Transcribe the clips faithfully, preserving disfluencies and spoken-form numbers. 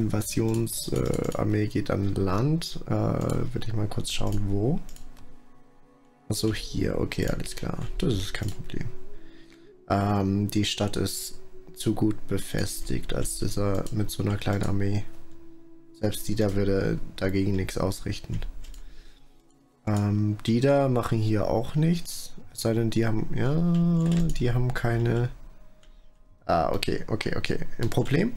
Invasionsarmee äh, geht an Land. Äh, würde ich mal kurz schauen, wo. Achso, hier. Okay, alles klar. Das ist kein Problem. Ähm, die Stadt ist zu gut befestigt, als dass er mit so einer kleinen Armee. Selbst die da würde dagegen nichts ausrichten. Ähm, die da machen hier auch nichts. Es sei denn, die haben, ja, die haben keine... Ah, okay, okay, okay. Ein Problem?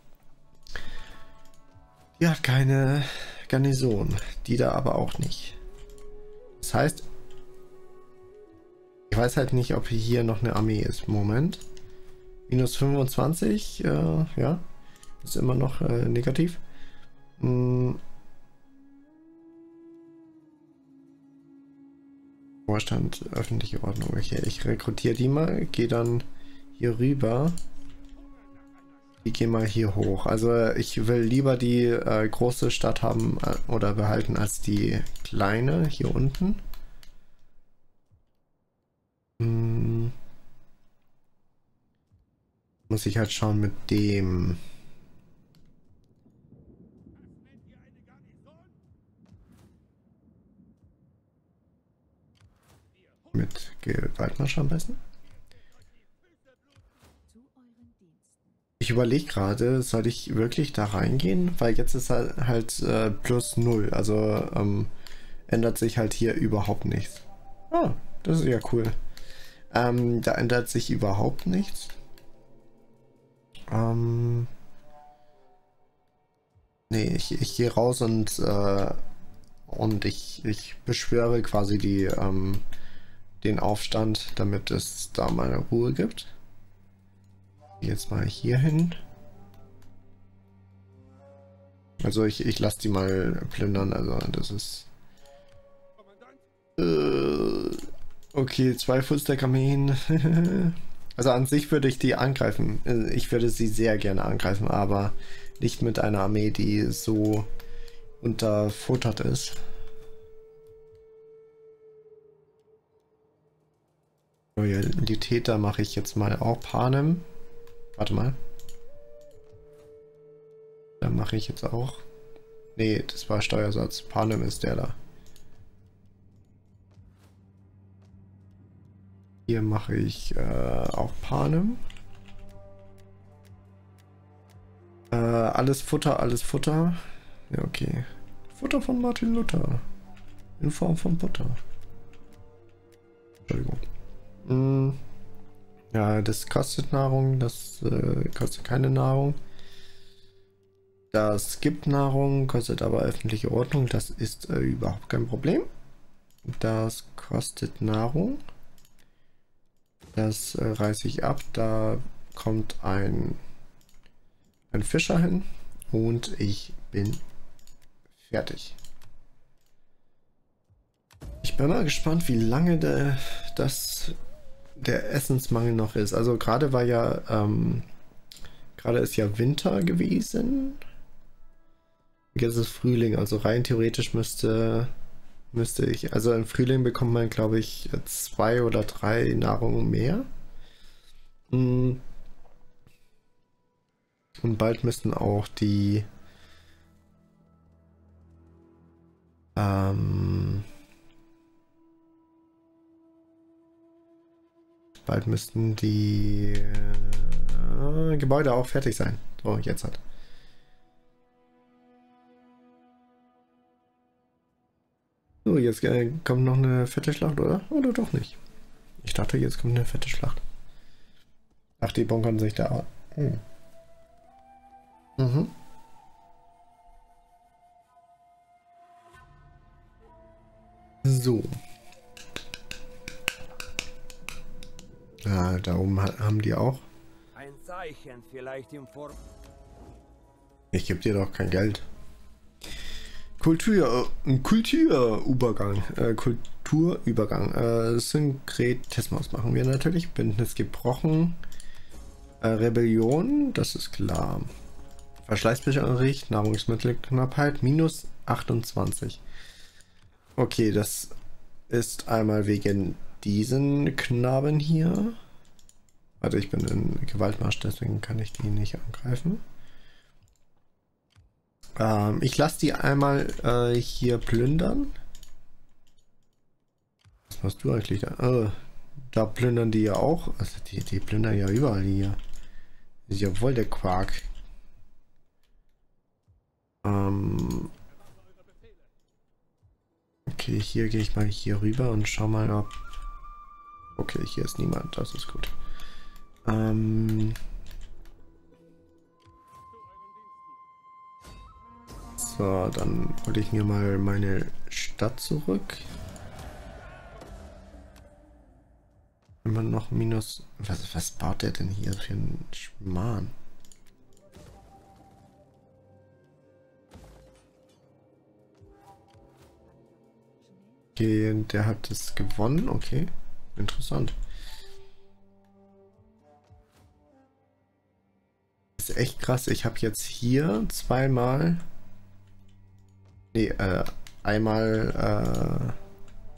Die hat keine Garnison. Die da aber auch nicht. Das heißt, ich weiß halt nicht, ob hier noch eine Armee ist. Moment. minus fünfundzwanzig, äh, ja. Ist immer noch äh, negativ. Hm. Vorstand, öffentliche Ordnung. Okay, ich rekrutiere die mal, gehe dann hier rüber. Die gehen mal hier hoch. Also ich will lieber die äh, große Stadt haben äh, oder behalten als die kleine hier unten. Hm. Muss ich halt schauen mit dem. Mit Gewaltmarsch am besten. Ich überlege gerade, soll ich wirklich da reingehen? Weil jetzt ist halt, halt äh, plus null. Also ähm, ändert sich halt hier überhaupt nichts. Ah, das ist ja cool. Ähm, da ändert sich überhaupt nichts. Ähm, nee, ich, ich gehe raus und, äh, und ich, ich beschwöre quasi die, ähm, den Aufstand, damit es da mal Ruhe gibt. Jetzt mal hier hin. Also ich, ich lasse die mal plündern, also das ist... Äh, okay, zwei Fullstack-Armeen. Also an sich würde ich die angreifen. Ich würde sie sehr gerne angreifen, aber nicht mit einer Armee, die so unterfuttert ist. Loyalität, da mache ich jetzt mal auch Panem. Warte mal. Da mache ich jetzt auch. Nee, das war Steuersatz. Panem ist der da. Hier mache ich äh, auch Panem. Äh, alles Futter, alles Futter. Ja, okay. Futter von Martin Luther. In Form von Butter. Entschuldigung. Hm. Ja, das kostet Nahrung, das äh, kostet keine Nahrung. Das gibt Nahrung, kostet aber öffentliche Ordnung, das ist äh, überhaupt kein Problem. Das kostet Nahrung. Das äh, reiße ich ab, da kommt ein, ein Fischer hin und ich bin fertig. Ich bin mal gespannt, wie lange der, das... der Essensmangel noch ist. Also gerade war ja, ähm, gerade ist ja Winter gewesen. Jetzt ist Frühling, also rein theoretisch müsste, müsste ich, also im Frühling bekommt man, glaube ich, zwei oder drei Nahrungen mehr. Und bald müssten auch die, ähm, bald müssten die äh, Gebäude auch fertig sein. So, jetzt halt. So, jetzt äh, kommt noch eine fette Schlacht, oder? Oder doch nicht? Ich dachte, jetzt kommt eine fette Schlacht. Ach, die bunkern sich da. Hm. Mhm. So. Ja, da oben haben die auch. Ein Zeichen vielleicht im Vor Ich gebe dir doch kein Geld. Kultur, äh, Kulturübergang, äh, Kulturübergang, äh, Synkretismus machen wir natürlich. Bündnis gebrochen. Äh, Rebellion, das ist klar. Verschleißbericht, Nahrungsmittelknappheit, minus achtundzwanzig. Okay, das ist einmal wegen diesen Knaben hier. Warte, ich bin in Gewaltmarsch, deswegen kann ich die nicht angreifen. Ähm, ich lasse die einmal äh, hier plündern. Was machst du eigentlich da? Oh, da plündern die ja auch. Also die, die plündern ja überall hier. Das ist ja voll der Quark. Ähm okay, hier gehe ich mal hier rüber und schau mal, ob... Okay, hier ist niemand. Das ist gut. Ähm... So, dann hole ich mir mal meine Stadt zurück. Immer noch minus... Was, was baut der denn hier für einen Schmarrn? Okay, der hat es gewonnen. Okay, interessant. Das ist echt krass. Ich habe jetzt hier zweimal... Nee, äh, einmal... Äh,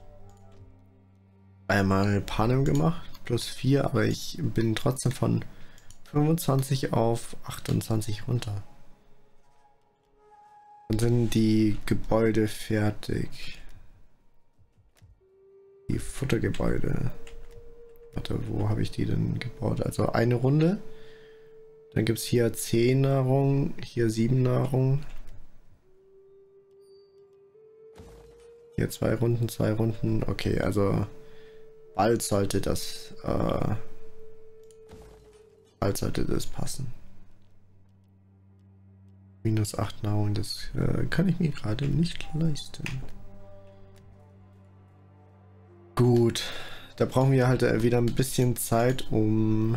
einmal Panem gemacht. Plus vier, aber ich bin trotzdem von fünfundzwanzig auf achtundzwanzig runter. Dann sind die Gebäude fertig. Die Futtergebäude. Warte, wo habe ich die denn gebaut? Also eine Runde. Dann gibt es hier zehn Nahrung, hier sieben Nahrung. Hier zwei Runden, zwei Runden. Okay, also bald sollte das äh, bald sollte das passen. Minus acht Nahrung, das äh, kann ich mir gerade nicht leisten. Gut, da brauchen wir halt wieder ein bisschen Zeit, um,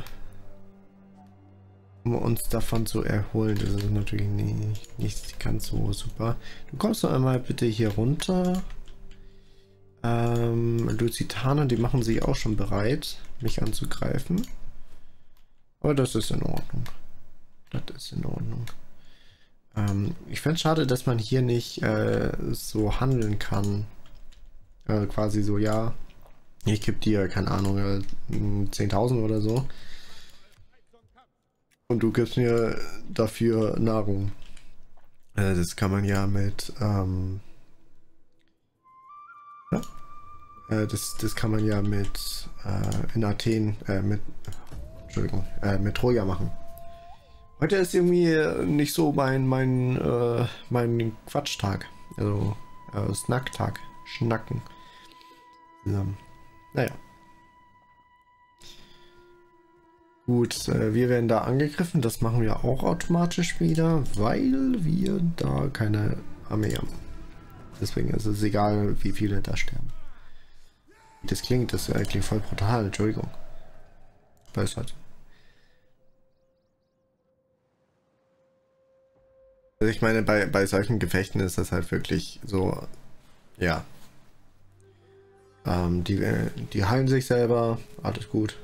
um uns davon zu erholen. Das ist natürlich nicht, nicht ganz so super. Du kommst doch einmal bitte hier runter. Ähm, Lusitaner, die machen sich auch schon bereit, mich anzugreifen. Aber das ist in Ordnung. Das ist in Ordnung. Ähm, ich finde es schade, dass man hier nicht äh, so handeln kann. Äh, quasi so, ja, ich gebe dir, keine Ahnung, äh, zehntausend oder so. Und du gibst mir dafür Nahrung. Äh, das kann man ja mit, ähm, ja, äh, das, das kann man ja mit, äh, in Athen, äh, mit, Entschuldigung, äh, mit Troja machen. Heute ist irgendwie nicht so mein, mein, äh, mein Quatschtag. Also, äh, Snacktag. Schnacken. Ja. Naja. Gut, äh, wir werden da angegriffen. Das machen wir auch automatisch wieder, weil wir da keine Armee haben. Deswegen ist es egal, wie viele da sterben. Das klingt, das ist eigentlich voll brutal. Entschuldigung. Weiß halt. Also ich meine, bei, bei solchen Gefechten ist das halt wirklich so, ja. Ähm, die, die heilen sich selber, alles gut.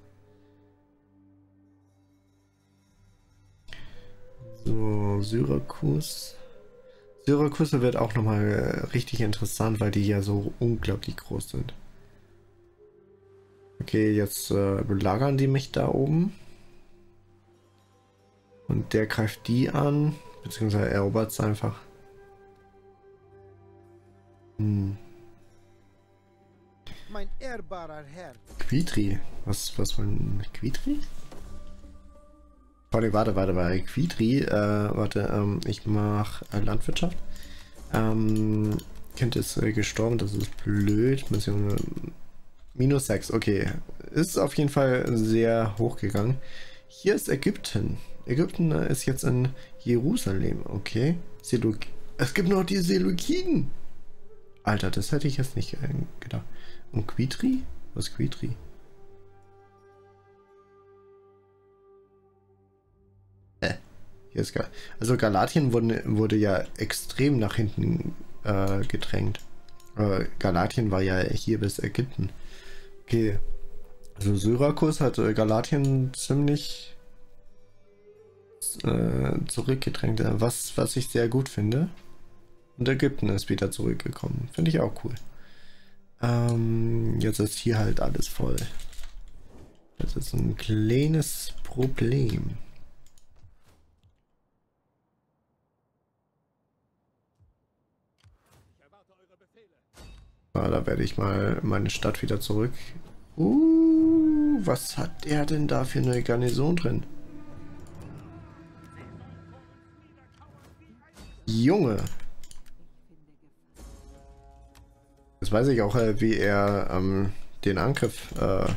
So, Syrakus. Syrakus wird auch nochmal richtig interessant, weil die ja so unglaublich groß sind. Okay, jetzt äh, belagern die mich da oben. Und der greift die an. Beziehungsweise erobert es einfach. Hm. Mein ehrbarer Herr. Quitri. Was, was von Quitri? Warte, warte, warte, warte. Quitri, äh, warte, ähm, ich mach äh, Landwirtschaft. Ähm, Kind ist äh, gestorben, das ist blöd. Mission minus sechs, okay. Ist auf jeden Fall sehr hoch gegangen. Hier ist Ägypten. Ägypten ist jetzt in Jerusalem, okay. Seluk es gibt noch die Seleukiden. Alter, das hätte ich jetzt nicht äh, gedacht. Und Quitri? Was ist Quitri? Äh, hier ist Gal also Galatien wurde, wurde ja extrem nach hinten äh, gedrängt. Äh, Galatien war ja hier bis Ägypten. Okay. Also Syrakus hat äh, Galatien ziemlich äh, zurückgedrängt, was, was ich sehr gut finde. Und Ägypten ist wieder zurückgekommen. Finde ich auch cool. Ähm, jetzt ist hier halt alles voll. Das ist ein kleines Problem. Ah, da werde ich mal meine Stadt wieder zurück. Uh, was hat der denn da für eine Garnison drin? Junge. Jetzt weiß ich auch, äh, wie er ähm, den Angriff äh,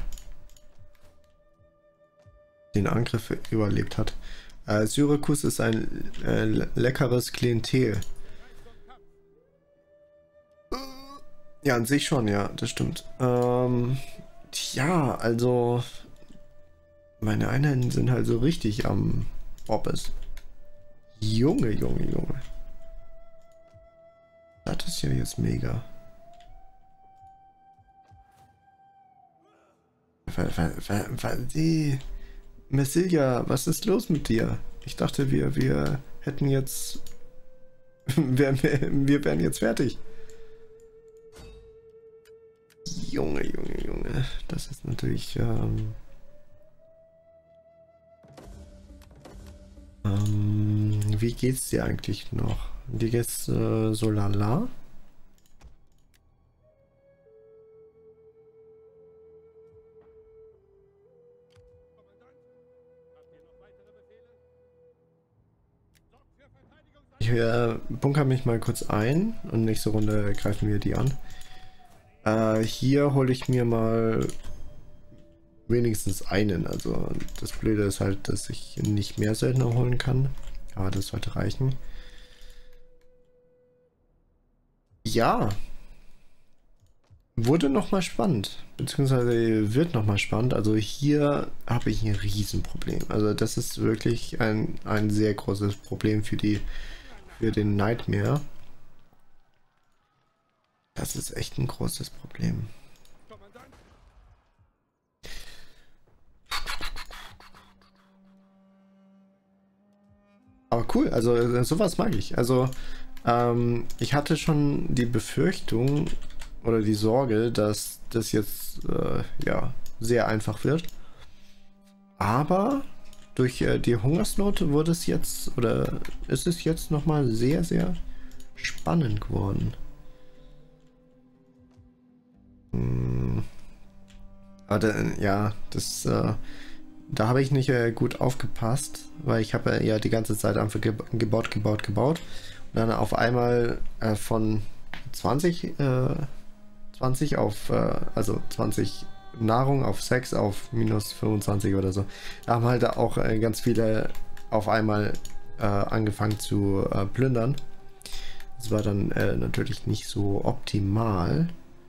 den Angriff überlebt hat. Äh, Syrakus ist ein äh, leckeres Klientel. Ja, an sich schon, ja, das stimmt. Ähm, tja, also meine Einheiten sind halt so richtig am Bobbes. Junge, Junge, Junge. Das ist ja jetzt mega. Die Messilia, was ist los mit dir? Ich dachte, wir, wir hätten jetzt... wir, wir wären jetzt fertig. Junge, Junge, Junge. Das ist natürlich... Ähm, ähm, wie geht's dir eigentlich noch? Dir geht's äh, so lala? Ich äh, bunker mich mal kurz ein und nächste Runde greifen wir die an. Äh, hier hole ich mir mal wenigstens einen. Also das Blöde ist halt, dass ich nicht mehr Söldner holen kann. Aber das sollte reichen. Ja. Wurde nochmal spannend. Beziehungsweise wird nochmal spannend. Also hier habe ich ein Riesenproblem. Also das ist wirklich ein, ein sehr großes Problem für die für den Nightmare. Das ist echt ein großes Problem. Aber cool, also sowas mag ich. Also ähm, ich hatte schon die Befürchtung oder die Sorge, dass das jetzt äh, ja sehr einfach wird. Aber durch äh, die Hungersnot wurde es jetzt oder ist es jetzt noch mal sehr sehr spannend geworden. Hm. Aber da, ja, das äh, da habe ich nicht äh, gut aufgepasst, weil ich habe ja die ganze Zeit einfach ge gebaut, gebaut, gebaut und dann auf einmal äh, von zwanzig, äh, zwanzig auf, äh, also zwanzig Nahrung auf sechs auf minus fünfundzwanzig oder so. Da haben halt auch äh, ganz viele auf einmal äh, angefangen zu äh, plündern. Das war dann äh, natürlich nicht so optimal.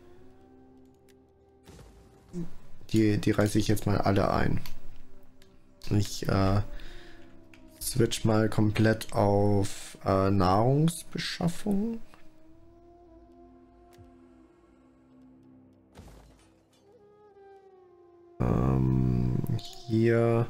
Die, die reiße ich jetzt mal alle ein. Ich äh, switch mal komplett auf äh, Nahrungsbeschaffung. Ähm, hier,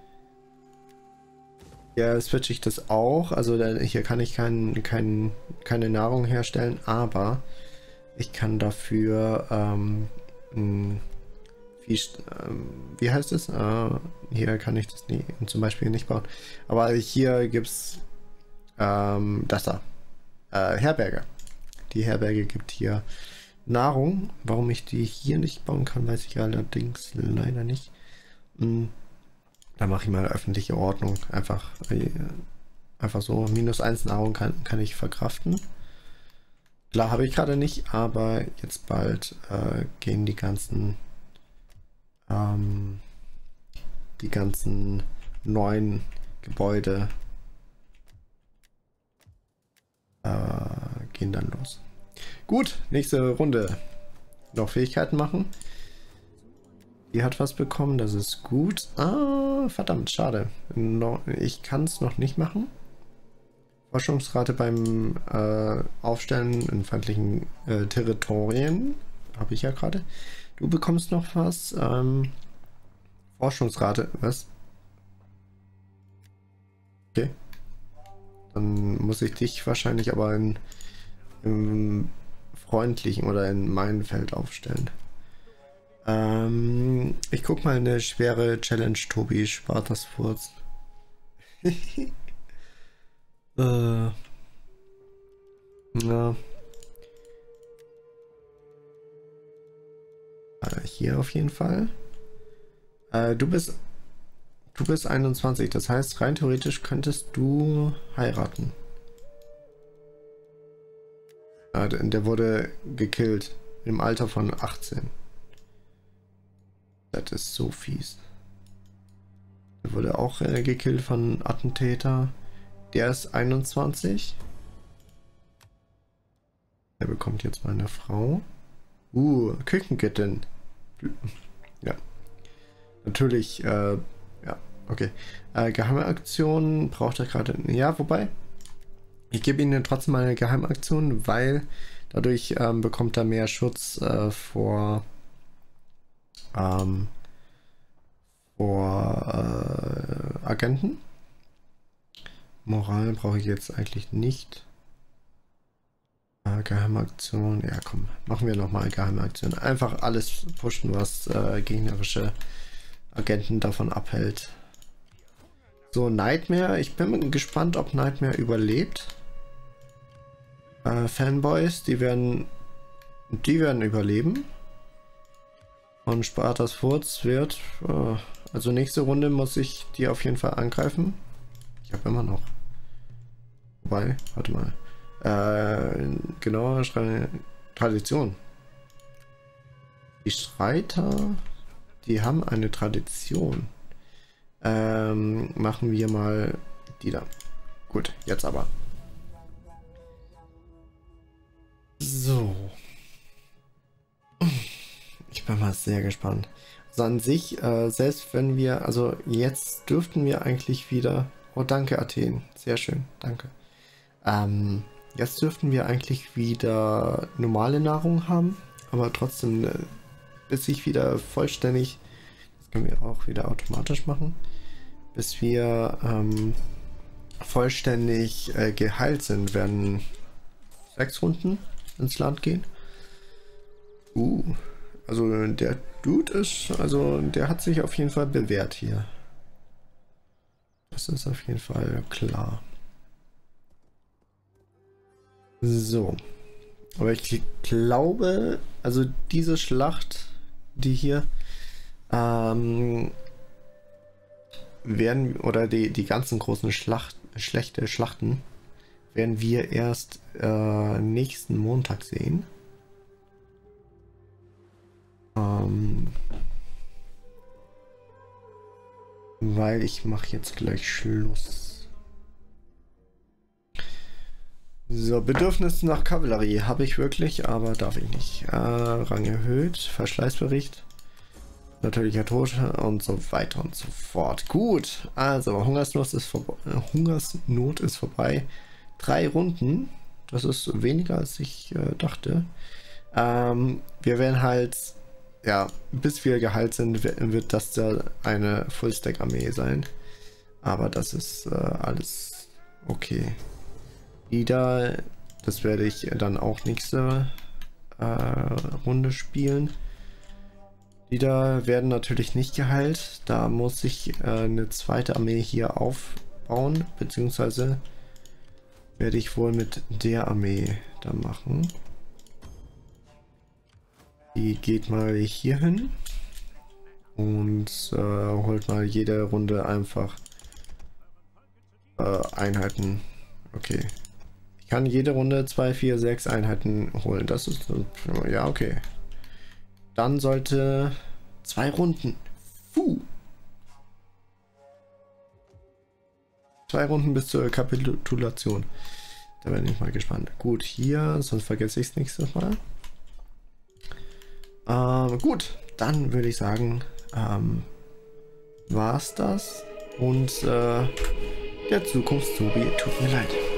hier switche ich das auch. Also da, hier kann ich kein, kein, keine Nahrung herstellen, aber ich kann dafür ähm, wie, wie heißt es? Äh, hier kann ich das nie, zum Beispiel nicht bauen. Aber hier gibt es ähm, das da. Äh, Herberge. Die Herberge gibt hier Nahrung. Warum ich die hier nicht bauen kann, weiß ich allerdings leider nicht. Hm. Da mache ich mal öffentliche Ordnung. Einfach, äh, einfach so. Minus eins Nahrung kann, kann ich verkraften. Klar habe ich gerade nicht, aber jetzt bald äh, gehen die ganzen ähm, die ganzen neuen Gebäude äh, gehen dann los. Gut, nächste Runde. Noch Fähigkeiten machen. Die hat was bekommen, das ist gut. Ah, verdammt, schade. No, ich kann es noch nicht machen. Forschungsrate beim äh, Aufstellen in feindlichen äh, Territorien. Habe ich ja gerade. Du bekommst noch was. Ähm, Forschungsrate. Was? Okay. Dann muss ich dich wahrscheinlich aber in, im freundlichen oder in meinem Feld aufstellen. Ähm, ich guck mal eine schwere Challenge, Tobi. Spart das Furz. äh, ja. hier auf jeden Fall. Äh, du bist du bist einundzwanzig, das heißt rein theoretisch könntest du heiraten. Äh, der wurde gekillt im Alter von achtzehn. Das ist so fies. Der wurde auch äh, gekillt von Attentäter. Der ist einundzwanzig. Er bekommt jetzt mal eine Frau. Uh, Küchengettin. Ja. Natürlich, äh, ja, okay. Äh, geheime Aktion braucht er gerade. Ja, wobei. Ich gebe Ihnen trotzdem mal eine Geheimaktion, weil dadurch ähm, bekommt er mehr Schutz äh, vor, ähm, vor äh, Agenten. Moral brauche ich jetzt eigentlich nicht. Äh, Geheimaktion, ja komm, machen wir nochmal Geheimaktion. Einfach alles pushen, was äh, gegnerische Agenten davon abhält. So, Nightmare, ich bin gespannt, ob Nightmare überlebt. Äh, Fanboys, die werden, die werden überleben. Und Spartas Furz wird, äh, also nächste Runde muss ich die auf jeden Fall angreifen. Ich habe immer noch. Wobei, warte mal. Äh, genau, Tradition. Die Streiter, die haben eine Tradition. Ähm, machen wir mal die da. Gut, jetzt aber. So. Ich bin mal sehr gespannt. Also an sich, äh, selbst wenn wir, also jetzt dürften wir eigentlich wieder. Oh, danke Athen. Sehr schön, danke. Ähm, jetzt dürften wir eigentlich wieder normale Nahrung haben, aber trotzdem, äh, bis ich wieder vollständig, das können wir auch wieder automatisch machen, bis wir ähm, vollständig äh, geheilt sind, werden sechs Runden ins Land gehen. Uh, also der Dude ist, also der hat sich auf jeden Fall bewährt hier. Das ist auf jeden Fall klar. So. Aber ich glaube, also diese Schlacht, die hier ähm, werden, oder die, die ganzen großen Schlacht, schlechte Schlachten, werden wir erst äh, nächsten Montag sehen. Ähm, weil ich mache jetzt gleich Schluss. So, Bedürfnis nach Kavallerie habe ich wirklich, aber darf ich nicht. Äh, Rang erhöht, Verschleißbericht, natürlicher Tod und so weiter und so fort. Gut, also Hungersnot ist vorbei. Hungersnot ist vorbei. Drei Runden, das ist weniger als ich äh, dachte. Ähm, wir werden halt, ja, bis wir geheilt sind, wird das da eine Fullstack-Armee sein. Aber das ist äh, alles okay. Die da, das werde ich dann auch nächste äh, Runde spielen. Die da werden natürlich nicht geheilt. Da muss ich äh, eine zweite Armee hier aufbauen, beziehungsweise werde ich wohl mit der Armee da machen. Die geht mal hier hin und äh, holt mal jede Runde einfach äh, Einheiten. Okay. Ich kann jede Runde zwei, vier, sechs Einheiten holen. Das ist, ja, okay. Dann sollte zwei Runden. Puh. Zwei Runden bis zur Kapitulation. Da bin ich mal gespannt. Gut, hier, sonst vergesse ich es nächstes Mal. Ähm, gut, dann würde ich sagen, ähm, war's das. Und äh, der Zukunftstobi tut mir leid.